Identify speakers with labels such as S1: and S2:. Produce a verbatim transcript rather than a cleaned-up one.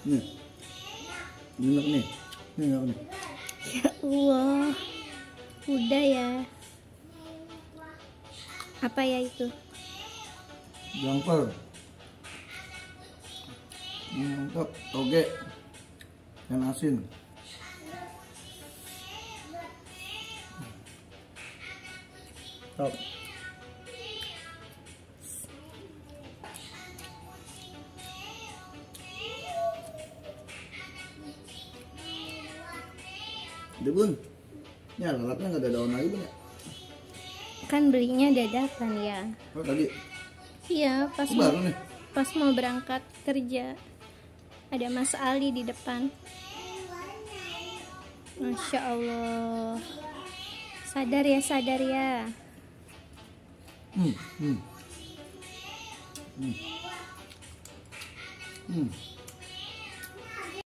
S1: Nih, enak nih, nih enak nih.
S2: Ya Allah, udah ya. Apa ya itu?
S1: Jangkar. Mantap, toge. Ikan asin. Top. Udah bun, ya lalapnya nggak ada daun lagi bun ya?
S2: Kan belinya dadakan ya.
S1: Oh tadi?
S2: Iya, pas
S1: Oh,
S2: mau,
S1: baru nih?
S2: pas mau berangkat kerja. Ada Mas Ali di depan. Masya Allah. Sadar ya, sadar ya.
S1: Hmm, hmm. Hmm. Hmm.